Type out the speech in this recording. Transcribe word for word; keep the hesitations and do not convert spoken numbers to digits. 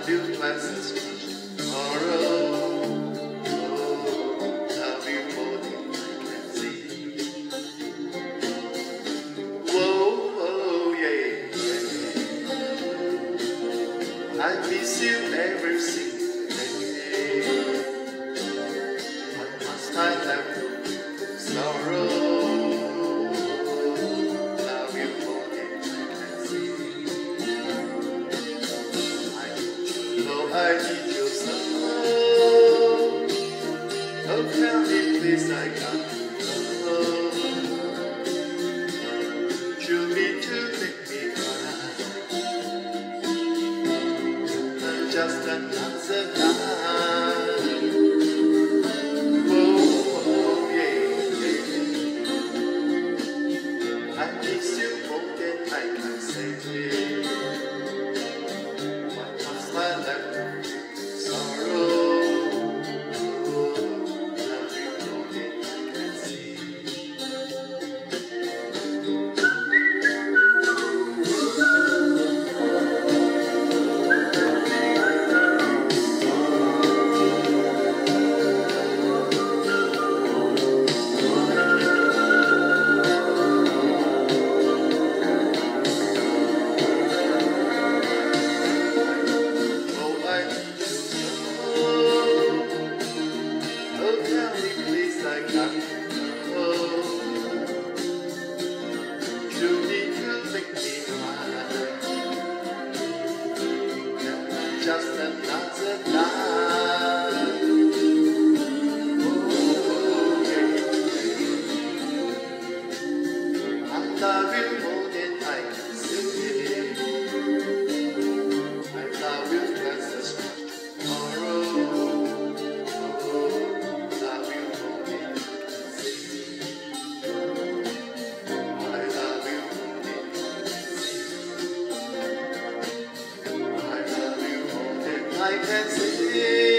love you twice as much tomorrow. Oh, love you more than I can see. Whoa, whoa, yeah, yeah. I miss you every single day. What must I have sorrow? I need your soul. Oh, tell me please, I can't go. You mean to make me cry. I'm just another night. Oh, oh, yeah, yeah. I miss you more than I can say. What must I left? Just another night. Oh, yeah. I love you more than I can say. I love you twice as much tomorrow. Oh, love you more than I can say. I love you more than I can say. I can see